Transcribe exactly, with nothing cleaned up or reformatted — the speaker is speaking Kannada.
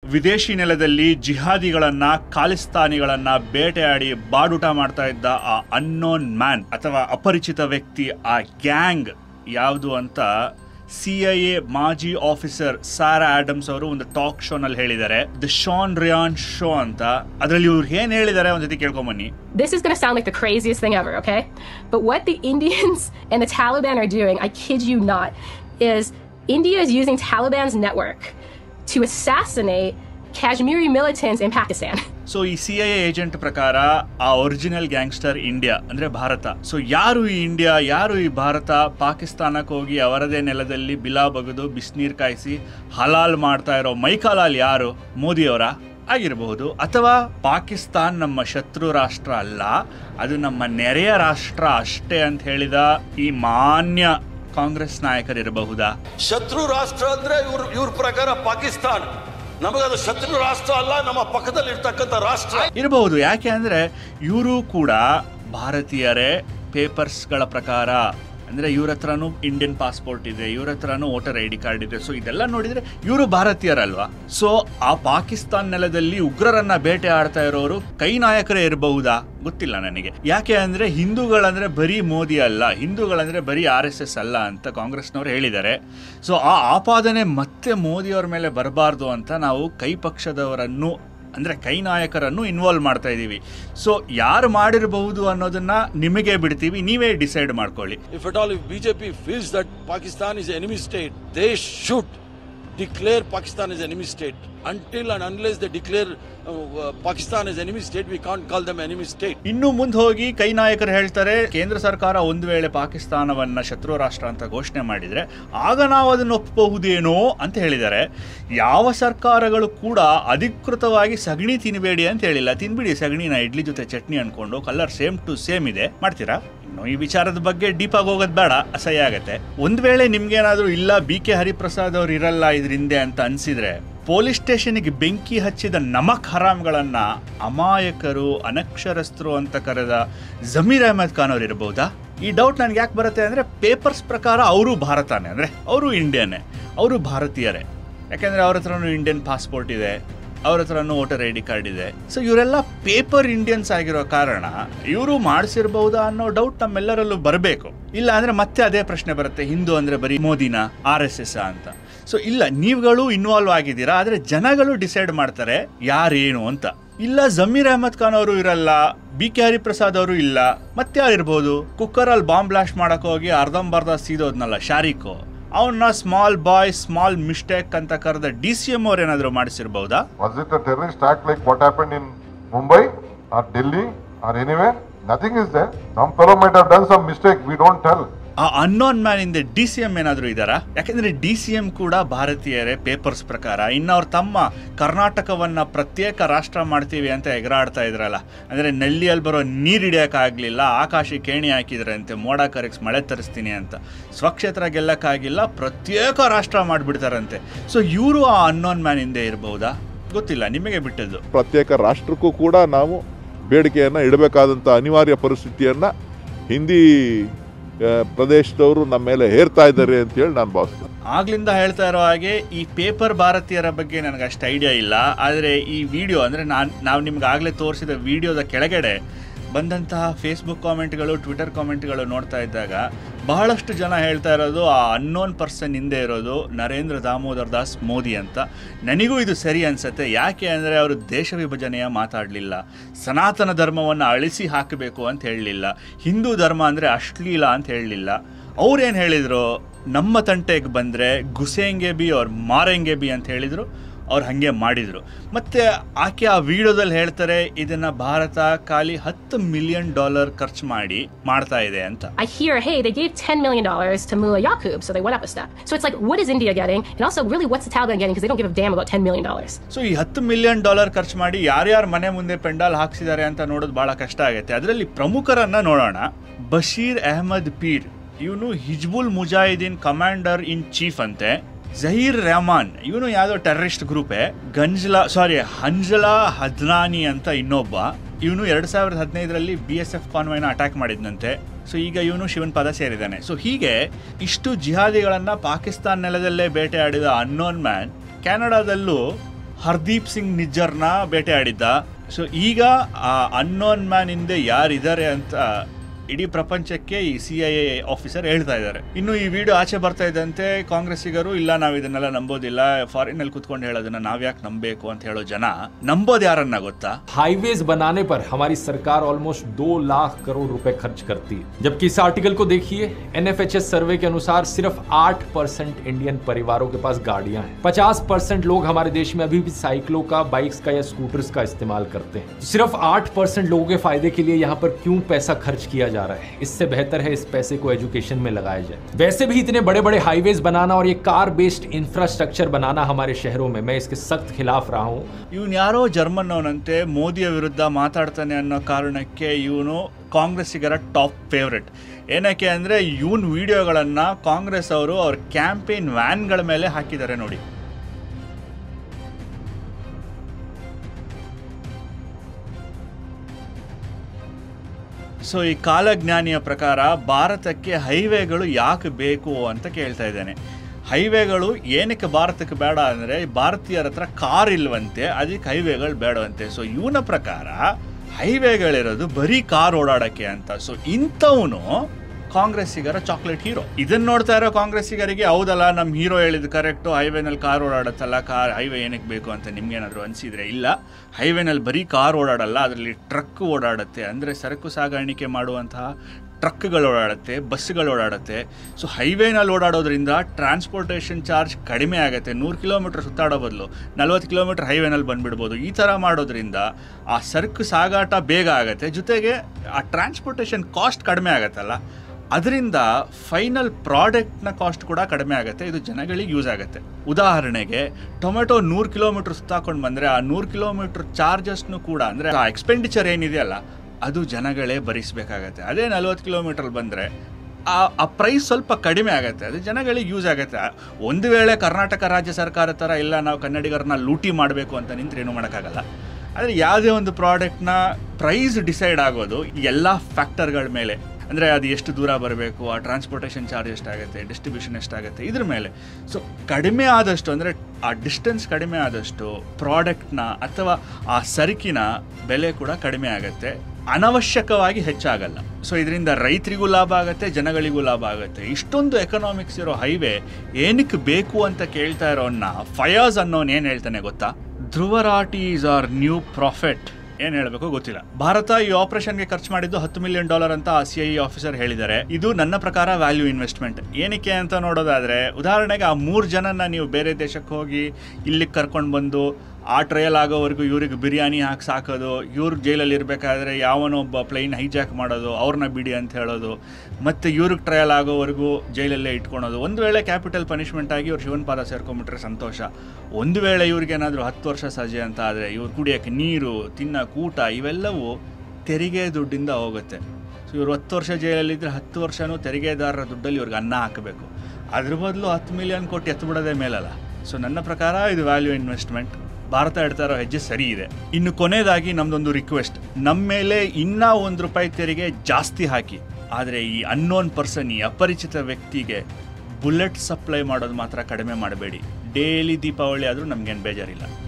ವಿದೇಶಿ ನೆಲದಲ್ಲಿ ಜಿಹಾದಿಗಳನ್ನ ಖಾಲಿಸ್ತಾನಿಗಳನ್ನ ಬೇಟೆಯಾಡಿ ಬಾಡೂಟ ಮಾಡ್ತಾ ಇದ್ದ ಆ ಅನ್ನೋನ್ ಮ್ಯಾನ್ ಅಥವಾ ಅಪರಿಚಿತ ವ್ಯಕ್ತಿ, ಆ ಗ್ಯಾಂಗ್ ಯಾವುದು ಅಂತ ಸಿ ಐ ಎ ಮಾಜಿ ಆಫೀಸರ್ ಸಾರಾ ಆಡಮ್ಸ್ ಅವರು ಒಂದು ಟಾಕ್ ಶೋ ನಲ್ಲಿ ಹೇಳಿದ್ದಾರೆ, ದ ಶಾನ್ ರಿಯಾನ್ ಶೋ ಅಂತ. ಅದರಲ್ಲಿ ಇವ್ರು ಏನ್ ಹೇಳಿದ್ದಾರೆ ಒಂದ್ಸತಿ ಕೇಳ್ಕೊಂಬನ್ನಿ. This is going to sound like the craziest thing ever, okay? But what the Indians and the Taliban are doing, I kid you not, is India is using Taliban's network to assassinate Kashmiri militants in Pakistan. So ಈ ಸಿ ಐ ಎ ಏಜೆಂಟ್ ಪ್ರಕಾರ ಆ ಒರಿಜಿನಲ್ ಗ್ಯಾಂಗ್ಸ್ಟರ್ ಇಂಡಿಯಾ ಅಂದ್ರೆ ಭಾರತ. ಸೊ ಯಾರು ಈ ಇಂಡಿಯಾ, ಯಾರು ಈ ಭಾರತ? ಪಾಕಿಸ್ತಾನಕ್ಕೆ ಹೋಗಿ ಅವರದೇ ನೆಲದಲ್ಲಿ ಬಿಲಾ ಬಗೆದು ಬಿಸಿನೀರು ಕಾಯಿಸಿ ಹಲಾಲ್ ಮಾಡ್ತಾ ಇರೋ ಮೈಕಾಲಾಲ್ ಯಾರು? ಮೋದಿಯವರ ಆಗಿರಬಹುದು. ಅಥವಾ ಪಾಕಿಸ್ತಾನ್ ನಮ್ಮ ಶತ್ರು ರಾಷ್ಟ್ರ ಅಲ್ಲ, ಅದು ನಮ್ಮ ನೆರೆಯ ರಾಷ್ಟ್ರ ಅಷ್ಟೇ ಅಂತ ಹೇಳಿದ ಈ ಮಾನ್ಯ ಕಾಂಗ್ರೆಸ್ ನಾಯಕರಿರಬಹುದಾ? ಶತ್ರು ರಾಷ್ಟ್ರ ಅಂದ್ರೆ ಇವ್ರ ಇವ್ರ ಪ್ರಕಾರ ಪಾಕಿಸ್ತಾನ ನಮಗದು ಶತ್ರು ರಾಷ್ಟ್ರ ಅಲ್ಲ, ನಮ್ಮ ಪಕ್ಕದಲ್ಲಿ ಇರ್ತಕ್ಕಂಥ ರಾಷ್ಟ್ರ ಇರಬಹುದು. ಯಾಕೆ ಅಂದ್ರೆ ಇವರು ಕೂಡ ಭಾರತೀಯರೇ ಪೇಪರ್ಸ್ಗಳ ಪ್ರಕಾರ. ಅಂದರೆ ಇವ್ರ ಹತ್ರನೂ ಇಂಡಿಯನ್ ಪಾಸ್ಪೋರ್ಟ್ ಇದೆ, ಇವ್ರ ಹತ್ರನೂ ವೋಟರ್ ಐ ಡಿ ಕಾರ್ಡ್ ಇದೆ. ಸೊ ಇದೆಲ್ಲ ನೋಡಿದರೆ ಇವರು ಭಾರತೀಯರಲ್ವಾ? ಸೊ ಆ ಪಾಕಿಸ್ತಾನ್ ನೆಲದಲ್ಲಿ ಉಗ್ರರನ್ನ ಬೇಟೆ ಆಡ್ತಾ ಇರೋರು ಕೈ ನಾಯಕರೇ ಇರಬಹುದಾ? ಗೊತ್ತಿಲ್ಲ ನನಗೆ. ಯಾಕೆ ಅಂದರೆ ಹಿಂದೂಗಳಂದರೆ ಬರೀ ಮೋದಿ ಅಲ್ಲ, ಹಿಂದೂಗಳಂದರೆ ಬರೀ ಆರ್ ಎಸ್ ಎಸ್ ಅಲ್ಲ ಅಂತ ಕಾಂಗ್ರೆಸ್ನವರು ಹೇಳಿದ್ದಾರೆ. ಸೊ ಆ ಆಪಾದನೆ ಮತ್ತೆ ಮೋದಿಯವ್ರ ಮೇಲೆ ಬರಬಾರ್ದು ಅಂತ ನಾವು ಕೈ ಪಕ್ಷದವರನ್ನು ಅಂದರೆ ಕೈ ನಾಯಕರನ್ನು ಇನ್ವಾಲ್ವ್ ಮಾಡ್ತಾ ಇದ್ದೀವಿ. ಸೊ ಯಾರು ಮಾಡಿರಬಹುದು ಅನ್ನೋದನ್ನ ನಿಮಗೆ ಬಿಡ್ತೀವಿ, ನೀವೇ ಡಿಸೈಡ್ ಮಾಡ್ಕೊಳ್ಳಿ. If at all if B J P feels that Pakistan is an enemy state, they should declare Pakistan as enemy state. Until and unless they declare uh, uh, Pakistan as enemy state, we can't call them enemy state. ಇನ್ನು ಮುಂದೆ ಹೋಗಿ ಕೈ ನಾಯಕರು ಹೇಳ್ತಾರೆ, ಕೇಂದ್ರ ಸರ್ಕಾರ ಒಂದು ವೇಳೆ ಪಾಕಿಸ್ತಾನವನ್ನ ಶತ್ರು ರಾಷ್ಟ್ರ ಅಂತ ಘೋಷಣೆ ಮಾಡಿದ್ರೆ ಆಗ ನಾವು ಅದನ್ನು ಒಪ್ಪಬಹುದೇನೋ ಅಂತ ಹೇಳಿದ್ದಾರೆ. ಯಾವ ಸರ್ಕಾರಗಳು ಕೂಡ ಅಧಿಕೃತವಾಗಿ ಸಗಣಿ ತಿನ್ನಬೇಡಿ ಅಂತ ಹೇಳಿಲ್ಲ. ತಿನ್ಬಿಡಿ ಸಗಣಿನ ಇಡ್ಲಿ ಜೊತೆ ಚಟ್ನಿ ಅನ್ಕೊಂಡು, ಕಲರ್ ಸೇಮ್ ಟು ಸೇಮ್ ಇದೆ, ಮಾಡ್ತೀರಾ? ಇನ್ನು ಈ ವಿಚಾರದ ಬಗ್ಗೆ ಡೀಪ್ ಆಗಿ ಹೋಗೋದು ಬೇಡ, ಅಸಹ್ಯ ಆಗತ್ತೆ. ಒಂದ್ ವೇಳೆ ನಿಮ್ಗೇನಾದ್ರೂ ಇಲ್ಲ ಬಿ ಕೆ ಹರಿಪ್ರಸಾದ್ ಅವ್ರು ಇರಲ್ಲ ಇದ್ರ ಹಿಂದೆ ಅಂತ ಅನ್ಸಿದ್ರೆ, ಪೊಲೀಸ್ ಸ್ಟೇಷನ್ಗೆ ಬೆಂಕಿ ಹಚ್ಚಿದ ನಮಕ್ ಹರಾಮ್ಗಳನ್ನ ಅಮಾಯಕರು ಅನಕ್ಷರಸ್ಥರು ಅಂತ ಕರೆದ ಜಮೀರ್ ಅಹಮದ್ ಖಾನ್ ಅವ್ರು ಇರಬಹುದಾ? ಈ ಡೌಟ್ ನನಗೆ ಯಾಕೆ ಬರುತ್ತೆ ಅಂದರೆ, ಪೇಪರ್ಸ್ ಪ್ರಕಾರ ಅವರು ಭಾರತನೇ, ಅಂದರೆ ಅವರು ಇಂಡಿಯನ್ನೇ, ಅವರು ಭಾರತೀಯರೇ. ಯಾಕೆಂದರೆ ಅವ್ರ ಹತ್ರನೂ ಇಂಡಿಯನ್ ಪಾಸ್ಪೋರ್ಟ್ ಇದೆ, ಅವ್ರ ಹತ್ರನೂ ವೋಟರ್ ಐ ಡಿ ಕಾರ್ಡ್ ಇದೆ. ಸೊ ಇವರೆಲ್ಲ ಪೇಪರ್ ಇಂಡಿಯನ್ಸ್ ಆಗಿರೋ ಕಾರಣ ಇವರು ಮಾಡಿಸಿರ್ಬಹುದಾ ಅನ್ನೋ ಡೌಟ್ ನಮ್ಮೆಲ್ಲರಲ್ಲೂ ಬರಬೇಕು. ಇಲ್ಲ ಅಂದರೆ ಮತ್ತೆ ಅದೇ ಪ್ರಶ್ನೆ ಬರುತ್ತೆ, ಹಿಂದೂ ಅಂದರೆ ಬರೀ ಮೋದಿನ ಆರ್ ಎಸ್ ಎಸ್ ಅಂತ. ಸೊ ಇಲ್ಲ, ನೀವುಗಳು ಇನ್ವಾಲ್ವ್ ಆಗಿದ್ದೀರಾ, ಆದರೆ ಜನಗಳು ಡಿಸೈಡ್ ಮಾಡ್ತಾರೆ ಯಾರೇನು ಅಂತ. ಇಲ್ಲ ಜಮೀರ್ ಅಹಮದ್ ಖಾನ್ ಅವರು ಇರಲ್ಲ, ಬಿ ಕೆ ಹರಿಪ್ರಸಾದ್ ಅವರು ಇಲ್ಲ, ಮತ್ತೆ ಯಾರಿರ್ಬೋದು? ಕುಕ್ಕರಲ್ಲಿ ಬಾಂಬ್ ಬ್ಲಾಸ್ಟ್ ಮಾಡಕ್ ಹೋಗಿ ಅರ್ಧಂಬರ್ಧ ಸೀದೋದ್ನಲ್ಲ ಶಾರೀಖು, ಅವನ್ನ ಸ್ಮಾಲ್ ಬಾಯ್ ಸ್ಮಾಲ್ ಮಿಸ್ಟೇಕ್ ಅಂತ ಕರೆದ ಡಿ ಸಿ ಎಂ ಅವ್ರು ಏನಾದ್ರು ಮಾಡಿಸಿರ್ಬಹುದಾ? Was it a terrorist act like what happened in Mumbai or Delhi or anywhere? Nothing is there. Some fellow might have done some mistake, we don't tell. ಆ ಅನ್ನೋನ್ ಮ್ಯಾನ್ ಇಂದ ಡಿ ಸಿ ಎಂ ಏನಾದರೂ ಇದ್ದಾರಾ? ಯಾಕೆಂದರೆ ಡಿ ಸಿ ಎಂ ಕೂಡ ಭಾರತೀಯರೇ ಪೇಪರ್ಸ್ ಪ್ರಕಾರ. ಇನ್ನು ಅವ್ರು ತಮ್ಮ ಕರ್ನಾಟಕವನ್ನು ಪ್ರತ್ಯೇಕ ರಾಷ್ಟ್ರ ಮಾಡ್ತೀವಿ ಅಂತ ಎಗರಾಡ್ತಾ ಇದ್ರಲ್ಲ, ಅಂದರೆ ನಲ್ಲಿಯಲ್ಲಿ ಬರೋ ನೀರು ಹಿಡಿಯೋಕ್ಕಾಗಲಿಲ್ಲ, ಆಕಾಶಕ್ಕೆ ಕೇಣಿ ಹಾಕಿದ್ರಂತೆ, ಮೋಡ ಕರೆಕ್ಸ್ ಮಳೆ ತರಿಸ್ತೀನಿ ಅಂತ. ಸ್ವಕ್ಷೇತ್ರ ಗೆಲ್ಲಕ್ಕಾಗಿಲ್ಲ, ಪ್ರತ್ಯೇಕ ರಾಷ್ಟ್ರ ಮಾಡಿಬಿಡ್ತಾರಂತೆ. ಸೊ ಇವರು ಆ ಅನ್ನೋನ್ ಮ್ಯಾನ್ ಹಿಂದೆ ಇರಬಹುದಾ? ಗೊತ್ತಿಲ್ಲ, ನಿಮಗೆ ಬಿಟ್ಟದ್ದು. ಪ್ರತ್ಯೇಕ ರಾಷ್ಟ್ರಕ್ಕೂ ಕೂಡ ನಾವು ಬೇಡಿಕೆಯನ್ನು ಇಡಬೇಕಾದಂಥ ಅನಿವಾರ್ಯ ಪರಿಸ್ಥಿತಿಯನ್ನು ಹಿಂದಿ ಪ್ರದೇಶದವರು ನಮ್ಮ ಮೇಲೆ ಹೇರ್ತಾ ಇದ್ದಾರೆ ಅಂತೇಳಿ ನಾನು ಭಾವಿಸ್ತೇನೆ. ಆಗ್ಲಿಂದ ಹೇಳ್ತಾ ಇರೋ ಹಾಗೆ ಈ ಪೇಪರ್ ಭಾರತೀಯರ ಬಗ್ಗೆ ನನಗೆ ಅಷ್ಟು ಐಡಿಯಾ ಇಲ್ಲ. ಆದರೆ ಈ ವಿಡಿಯೋ ಅಂದರೆ ನಾನು ನಾವು ನಿಮ್ಗೆ ಆಗಲೇ ತೋರಿಸಿದ ವಿಡಿಯೋದ ಕೆಳಗಡೆ ಬಂದಂತಹ ಫೇಸ್ಬುಕ್ ಕಾಮೆಂಟ್ಗಳು, ಟ್ವಿಟರ್ ಕಾಮೆಂಟ್ಗಳು ನೋಡ್ತಾ ಇದ್ದಾಗ ಬಹಳಷ್ಟು ಜನ ಹೇಳ್ತಾ ಇರೋದು ಆ ಅನ್ನೋನ್ ಪರ್ಸನ್ ಹಿಂದೆ ಇರೋದು ನರೇಂದ್ರ ದಾಮೋದರ್ ದಾಸ್ ಮೋದಿ ಅಂತ. ನನಗೂ ಇದು ಸರಿ ಅನಿಸುತ್ತೆ. ಯಾಕೆ ಅಂದರೆ ಅವರು ದೇಶ ವಿಭಜನೆಯ ಮಾತಾಡಲಿಲ್ಲ, ಸನಾತನ ಧರ್ಮವನ್ನು ಅಳಿಸಿ ಹಾಕಬೇಕು ಅಂತ ಹೇಳಲಿಲ್ಲ, ಹಿಂದೂ ಧರ್ಮ ಅಂದರೆ ಅಶ್ಲೀಲ ಅಂತ ಹೇಳಲಿಲ್ಲ. ಅವ್ರೇನು ಹೇಳಿದರು, ನಮ್ಮ ತಂಟೆಗೆ ಬಂದರೆ ಗುಸೇಂಗೆ ಬಿ ಅವ್ರು ಮಾರೆಂಗೆ ಬಿ ಅಂತ ಹೇಳಿದರು, ಅವ್ರು ಹಾಗೆ ಮಾಡಿದರು. ಮತ್ತು ಆಕೆ ಆ ವಿಡಿಯೋದಲ್ಲಿ ಹೇಳ್ತಾರೆ ಇದನ್ನು ಭಾರತ ಖಾಲಿ ಹತ್ತು ಮಿಲಿಯನ್ ಡಾಲರ್ ಖರ್ಚು ಮಾಡಿ ಮಾಡ್ತಾ ಇದೆ ಅಂತ. I hear, hey, they gave ten million dollars to Mullah Yaqub, so they went up a step. So it's like, what is India getting? And also, really, what's the Taliban getting? Because they don't give a damn about ten million dollars. So ಈ ಹತ್ತು ಮಿಲಿಯನ್ ಡಾಲರ್ ಖರ್ಚು ಮಾಡಿ ಯಾರ್ಯಾರು ಮನೆ ಮುಂದೆ ಪೆಂಡಾಲ್ ಹಾಕ್ಸಿದ್ದಾರೆ ಅಂತ ನೋಡೋದು ಭಾಳ ಕಷ್ಟ ಆಗುತ್ತೆ. ಅದರಲ್ಲಿ ಪ್ರಮುಖರನ್ನು ನೋಡೋಣ. ಬಶೀರ್ ಅಹಮದ್ ಪೀರ್, ಇವನು Hizbul Mujahideen commander in chief ಅಂತೆ. ಜಹೀರ್ ರೆಹಮಾನ್, ಇವನು ಯಾವುದೋ ಟೆರರಿಸ್ಟ್ ಗ್ರೂಪೇ. ಗಂಜ್ಲಾ ಸಾರಿ ಹಂಜಲಾ ಹದ್ನಾನಿ ಅಂತ ಇನ್ನೊಬ್ಬ, ಇವನು ಎರಡು ಸಾವಿರದ ಹದಿನೈದರಲ್ಲಿ ಬಿ ಎಸ್ ಎಫ್ ಕಾನ್ವಾಯ್ನ ಅಟ್ಯಾಕ್ ಮಾಡಿದ್ನಂತೆ. ಸೊ ಈಗ ಇವನು ಶಿವನ್ ಪದ ಸೇರಿದ್ದಾನೆ. ಸೊ ಹೀಗೆ ಇಷ್ಟು ಜಿಹಾದಿಗಳನ್ನು ಪಾಕಿಸ್ತಾನ ನೆಲದಲ್ಲೇ ಬೇಟೆಯಾಡಿದ ಅನ್ನೋನ್ ಮ್ಯಾನ್ ಕೆನಡಾದಲ್ಲೂ ಹರ್ದೀಪ್ ಸಿಂಗ್ ನಿಜ್ಜರ್ನ ಬೇಟೆಯಾಡಿದ್ದ. ಸೊ ಈಗ ಆ ಅನ್ನೋನ್ ಮ್ಯಾನ್ ಹಿಂದೆ ಯಾರಿದ್ದಾರೆ ಅಂತ ಇಡೀ ಪ್ರಪಂಚಕ್ಕೆ ಈ ಸಿ ಐ ಎ ಆಫೀಸರ್ ಹೇಳ್ತಾ ಇದ್ದಾರೆ. ಇನ್ನು ಈ ವಿಡಿಯೋ ಆಚೆ ಬರ್ತಾ ಇದ್ದಂತೆ ಕಾಂಗ್ರೆಸ್ಸಿಗರು ಇಲ್ಲ ನಾವು ಇದನ್ನೆಲ್ಲ ನಂಬೋದಿಲ್ಲ, ಫಾರಿನ್ ಅಲ್ಲಿ ಕುತ್ಕೊಂಡು ಹೇಳೋದನ್ನ ನಾವ್ ಯಾಕೆ ನಂಬಬೇಕು ಅಂತ ಹೇಳೋ ಜನ ನಂಬೋದು ಯಾರನ್ನ ಗೊತ್ತಾ? हाईवेज बनाने पर हमारी सरकार ऑलमोस्ट दो लाख करोड़ रुपए खर्च करती है, जबकि इस आर्टिकल को देखिए, N F H S survey के अनुसार सिर्फ आठ परसेंट इंडियन परिवारों के पास गाड़ियां हैं। पचास परसेंट लोग हमारे देश में अभी भी साइकिलों का, बाइक्स का या स्कूटर्स का इस्तेमाल करते हैं। सिर्फ आठ परसेंट लोगों के फायदे के लिए यहाँ पर क्यों पैसा खर्च किया जा रहा है? इससे बेहतर है इस पैसे को एजुकेशन में लगाया जाए। वैसे भी इतने बड़े बड़े हाईवेज बनाना और ये कार बेस्ड इंफ्रास्ट्रक्चर बनाना हमारे शहरों में, मैं इसके सख्त खिलाफ रहा हूँ। ಇವನು ಯಾರೋ ಜರ್ಮನ್ ಅವನಂತೆ ಮೋದಿಯ ವಿರುದ್ಧ ಮಾತಾಡ್ತಾನೆ ಅನ್ನೋ ಕಾರಣಕ್ಕೆ ಇವನು ಕಾಂಗ್ರೆಸ್ಸಿಗರ ಟಾಪ್ ಫೇವ್ರೆಟ್. ಏನಕ್ಕೆ ಅಂದರೆ ಇವನ್ ವಿಡಿಯೋಗಳನ್ನು ಕಾಂಗ್ರೆಸ್ ಅವರು ಅವ್ರ ಕ್ಯಾಂಪೇನ್ ವ್ಯಾನ್ಗಳ ಮೇಲೆ ಹಾಕಿದ್ದಾರೆ ನೋಡಿ. ಸೊ ಈ ಕಾಲಜ್ಞಾನಿಯ ಪ್ರಕಾರ ಭಾರತಕ್ಕೆ ಹೈವೇಗಳು ಯಾಕೆ ಬೇಕು ಅಂತ ಕೇಳ್ತಾ ಇದ್ದೇನೆ. ಹೈವೇಗಳು ಏನಕ್ಕೆ ಭಾರತಕ್ಕೆ ಬೇಡ ಅಂದರೆ ಭಾರತೀಯರ ಹತ್ರ ಕಾರ್ ಇಲ್ವಂತೆ, ಅದಕ್ಕೆ ಹೈವೇಗಳು ಬೇಡವಂತೆ. ಸೊ ಇವನ ಪ್ರಕಾರ ಹೈವೇಗಳಿರೋದು ಬರೀ ಕಾರ್ ಓಡಾಡೋಕ್ಕೆ ಅಂತ. ಸೊ ಇಂಥವನು ಕಾಂಗ್ರೆಸ್ಸಿಗರ ಚಾಕ್ಲೇಟ್ ಹೀರೋ. ಇದನ್ನ ನೋಡ್ತಾ ಇರೋ ಕಾಂಗ್ರೆಸ್ಸಿಗರಿಗೆ ಹೌದಲ್ಲ ನಮ್ಮ ಹೀರೋ ಹೇಳಿದ್ದು ಕರೆಕ್ಟು, ಹೈವೇನಲ್ಲಿ ಕಾರ್ ಓಡಾಡುತ್ತಲ್ಲ, ಕಾರ್ ಹೈವೇ ಏನಕ್ಕೆ ಬೇಕು ಅಂತ ನಿಮ್ಗೇನಾದರೂ ಅನಿಸಿದರೆ, ಇಲ್ಲ, ಹೈವೇನಲ್ಲಿ ಬರೀ ಕಾರ್ ಓಡಾಡಲ್ಲ, ಅದರಲ್ಲಿ ಟ್ರಕ್ ಓಡಾಡುತ್ತೆ. ಅಂದರೆ ಸರಕು ಸಾಗಾಣಿಕೆ ಮಾಡುವಂತಹ ಟ್ರಕ್ಗಳು ಓಡಾಡುತ್ತೆ, ಬಸ್ಸುಗಳು ಓಡಾಡುತ್ತೆ. ಸೊ ಹೈವೇನಲ್ಲಿ ಓಡಾಡೋದ್ರಿಂದ ಟ್ರಾನ್ಸ್ಪೋರ್ಟೇಷನ್ ಚಾರ್ಜ್ ಕಡಿಮೆ ಆಗುತ್ತೆ. ನೂರು ಕಿಲೋಮೀಟ್ರ್ ಸುತ್ತಾಡೋ ಬದಲು ನಲ್ವತ್ತು ಕಿಲೋಮೀಟ್ರ್ ಹೈವೇನಲ್ಲಿ ಬಂದುಬಿಡ್ಬೋದು. ಈ ಥರ ಮಾಡೋದ್ರಿಂದ ಆ ಸರಕು ಸಾಗಾಟ ಬೇಗ ಆಗುತ್ತೆ, ಜೊತೆಗೆ ಆ ಟ್ರಾನ್ಸ್ಪೋರ್ಟೇಷನ್ ಕಾಸ್ಟ್ ಕಡಿಮೆ ಆಗುತ್ತಲ್ಲ, ಅದರಿಂದ ಫೈನಲ್ ಪ್ರಾಡಕ್ಟ್ನ ಕಾಸ್ಟ್ ಕೂಡ ಕಡಿಮೆ ಆಗುತ್ತೆ. ಇದು ಜನಗಳಿಗೆ ಯೂಸ್ ಆಗುತ್ತೆ. ಉದಾಹರಣೆಗೆ ಟೊಮೆಟೊ ನೂರು ಕಿಲೋಮೀಟ್ರ್ ಸುತ್ತಾಕೊಂಡು ಬಂದರೆ ಆ ನೂರು ಕಿಲೋಮೀಟ್ರ್ ಚಾರ್ಜಸ್ನು ಕೂಡ, ಅಂದರೆ ಆ ಎಕ್ಸ್ಪೆಂಡಿಚರ್ ಏನಿದೆಯಲ್ಲ ಅದು ಜನಗಳೇ ಭರಿಸಬೇಕಾಗತ್ತೆ. ಅದೇ ನಲ್ವತ್ತು ಕಿಲೋಮೀಟ್ರ್ ಬಂದರೆ ಆ ಆ ಪ್ರೈಸ್ ಸ್ವಲ್ಪ ಕಡಿಮೆ ಆಗುತ್ತೆ, ಅದು ಜನಗಳಿಗೆ ಯೂಸ್ ಆಗುತ್ತೆ. ಒಂದು ವೇಳೆ ಕರ್ನಾಟಕ ರಾಜ್ಯ ಸರ್ಕಾರ ಥರ ಇಲ್ಲ ನಾವು ಕನ್ನಡಿಗರನ್ನ ಲೂಟಿ ಮಾಡಬೇಕು ಅಂತ ನಿಂತರೆ ಏನೂ ಮಾಡೋಕ್ಕಾಗಲ್ಲ. ಆದರೆ ಯಾವುದೇ ಒಂದು ಪ್ರಾಡಕ್ಟ್ನ ಪ್ರೈಸ್ ಡಿಸೈಡ್ ಆಗೋದು ಎಲ್ಲ ಫ್ಯಾಕ್ಟರ್ಗಳ ಮೇಲೆ. ಅಂದರೆ ಅದು ಎಷ್ಟು ದೂರ ಬರಬೇಕು, ಆ ಟ್ರಾನ್ಸ್ಪೋರ್ಟೇಷನ್ ಚಾರ್ಜ್ ಎಷ್ಟಾಗುತ್ತೆ, ಡಿಸ್ಟ್ರಿಬ್ಯೂಷನ್ ಎಷ್ಟಾಗುತ್ತೆ, ಇದ್ರ ಮೇಲೆ. ಸೊ ಕಡಿಮೆ ಆದಷ್ಟು, ಅಂದರೆ ಆ ಡಿಸ್ಟೆನ್ಸ್ ಕಡಿಮೆ ಆದಷ್ಟು ಪ್ರಾಡಕ್ಟ್ನ ಅಥವಾ ಆ ಸರಕಿನ ಬೆಲೆ ಕೂಡ ಕಡಿಮೆ ಆಗುತ್ತೆ, ಅನವಶ್ಯಕವಾಗಿ ಹೆಚ್ಚಾಗಲ್ಲ. ಸೊ ಇದರಿಂದ ರೈತರಿಗೂ ಲಾಭ ಆಗುತ್ತೆ, ಜನಗಳಿಗೂ ಲಾಭ ಆಗುತ್ತೆ. ಇಷ್ಟೊಂದು ಎಕನಾಮಿಕ್ಸ್ ಇರೋ ಹೈವೇ ಏನಕ್ಕೆ ಬೇಕು ಅಂತ ಕೇಳ್ತಾ ಇರೋನ್ನ ಫಯಾಜ್ ಅನ್ನೋನು ಏನು ಹೇಳ್ತಾನೆ ಗೊತ್ತಾ? ಧ್ರುವರಾಟಿ ಈಸ್ ಆರ್ ನ್ಯೂ ಪ್ರಾಫಿಟ್. ಏನು ಹೇಳಬೇಕು ಗೊತ್ತಿಲ್ಲ. ಭಾರತ ಈ ಆಪರೇಷನ್ಗೆ ಖರ್ಚು ಮಾಡಿದ್ದು ಹತ್ತು ಮಿಲಿಯನ್ ಡಾಲರ್ ಅಂತ ಆ ಸಿ ಐ ಆಫೀಸರ್ ಹೇಳಿದ್ದಾರೆ. ಇದು ನನ್ನ ಪ್ರಕಾರ ವ್ಯಾಲ್ಯೂ ಇನ್ವೆಸ್ಟ್ಮೆಂಟ್. ಏನಕ್ಕೆ ಅಂತ ನೋಡೋದಾದರೆ, ಉದಾಹರಣೆಗೆ ಆ ಮೂರು ಜನನ ನೀವು ಬೇರೆ ದೇಶಕ್ಕೆ ಹೋಗಿ ಇಲ್ಲಿಗೆ ಕರ್ಕೊಂಡು ಬಂದು ಆ ಟ್ರಯಲ್ ಆಗೋವರೆಗೂ ಇವ್ರಿಗೆ ಬಿರಿಯಾನಿ ಹಾಕಿ ಸಾಕೋದು, ಇವ್ರು ಜೈಲಲ್ಲಿ ಇರಬೇಕಾದ್ರೆ ಯಾವನೊಬ್ಬ ಪ್ಲೈನ್ ಹೈಜಾಕ್ ಮಾಡೋದು, ಅವ್ರನ್ನ ಬಿಡಿ ಅಂತ ಹೇಳೋದು, ಮತ್ತು ಇವ್ರಿಗೆ ಟ್ರಯಲ್ ಆಗೋವರೆಗೂ ಜೈಲಲ್ಲೇ ಇಟ್ಕೊಳೋದು. ಒಂದು ವೇಳೆ ಕ್ಯಾಪಿಟಲ್ ಪನಿಷ್ಮೆಂಟ್ ಆಗಿ ಇವ್ರು ಶಿವನ್ ಪಾದ ಸೇರ್ಕೊಂಡ್ಬಿಟ್ರೆ ಸಂತೋಷ. ಒಂದು ವೇಳೆ ಇವ್ರಿಗೇನಾದರೂ ಹತ್ತು ವರ್ಷ ಸಜೆ ಅಂತ ಆದರೆ ಇವ್ರು ಕುಡಿಯೋಕ್ಕೆ ನೀರು, ತಿನ್ನೋಕೆ ಊಟ ಇವೆಲ್ಲವೂ ತೆರಿಗೆ ದುಡ್ಡಿಂದ ಹೋಗುತ್ತೆ. ಸೊ ಇವ್ರು ಹತ್ತು ವರ್ಷ ಜೈಲಲ್ಲಿದ್ದರೆ ಹತ್ತು ವರ್ಷವೂ ತೆರಿಗೆದಾರರ ದುಡ್ಡಲ್ಲಿ ಇವ್ರಿಗೆ ಅನ್ನ ಹಾಕಬೇಕು. ಅದ್ರ ಬದಲು ಹತ್ತು ಮಿಲಿಯನ್ ಕೊಟ್ಟು ಎತ್ತು ಬಿಡೋದೇ ಮೇಲಲ್ಲ. ಸೊ ನನ್ನ ಪ್ರಕಾರ ಇದು ವ್ಯಾಲ್ಯೂ ಇನ್ವೆಸ್ಟ್ಮೆಂಟ್. ಭಾರತ ಇಡ್ತಾ ಇರೋ ಹೆಜ್ಜೆ ಸರಿ ಇದೆ. ಇನ್ನು ಕೊನೆಯದಾಗಿ ನಮ್ಮದೊಂದು ರಿಕ್ವೆಸ್ಟ್, ನಮ್ಮ ಮೇಲೆ ಇನ್ನೂ ಒಂದು ರೂಪಾಯಿ ತೆರಿಗೆ ಜಾಸ್ತಿ ಹಾಕಿ, ಆದರೆ ಈ ಅನ್ನೋನ್ ಪರ್ಸನ್, ಈ ಅಪರಿಚಿತ ವ್ಯಕ್ತಿಗೆ ಬುಲೆಟ್ ಸಪ್ಲೈ ಮಾಡೋದು ಮಾತ್ರ ಕಡಿಮೆ ಮಾಡಬೇಡಿ. ಡೈಲಿ ದೀಪಾವಳಿ ಆದರೂ ನಮಗೇನು ಬೇಜಾರಿಲ್ಲ.